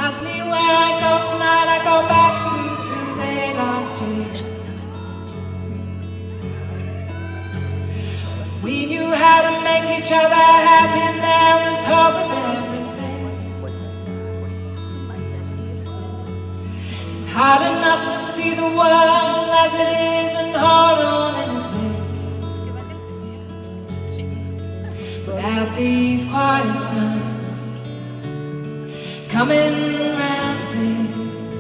Ask me where I go tonight, I go back to today last year. We knew how to make each other happy and there was hope in everything. It's hard enough to see the world as it is and hold on anything. Without these quiet times coming round here,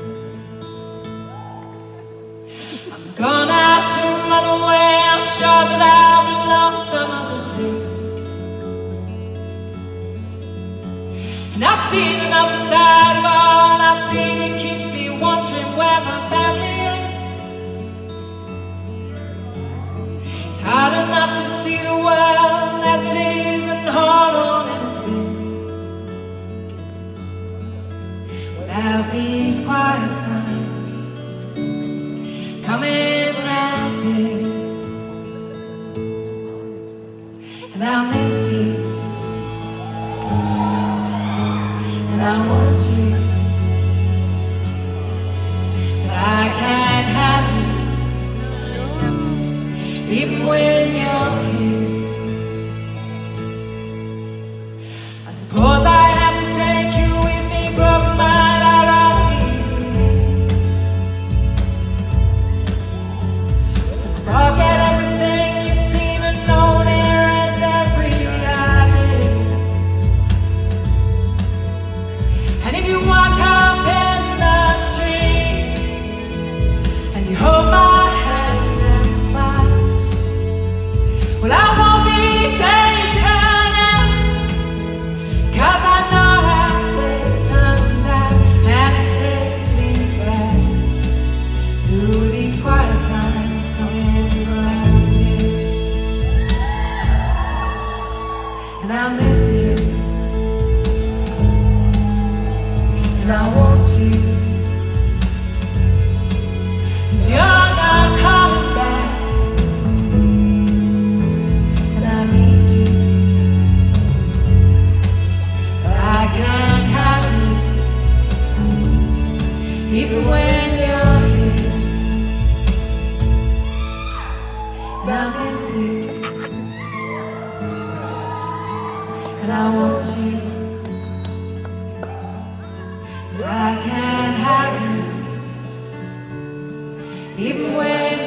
I'm gonna have to run away. I'm sure that I belong some other place. And I've seen another side of all I've seen. It keeps me wondering where my family is. It's hard enough to see the world as it is and hold on anything. Without these quiet times coming round here. And I'll miss you, and I want you, but I can't have you, even when you're here. I suppose I have to take you with me, broken mind, I'd rather leave you here. To forget everything you've seen and known, erase every idea. And if you walk up in the street and you hold my hand and smile, well, I won't be taken in, 'cause I know how this turns out. And it takes me back to these quiet times coming around here. And I miss you, and I want you, and you're not coming back. And I need you, but I can't have you, even when you're here. And I miss you, and I want you, but I can't have you, even when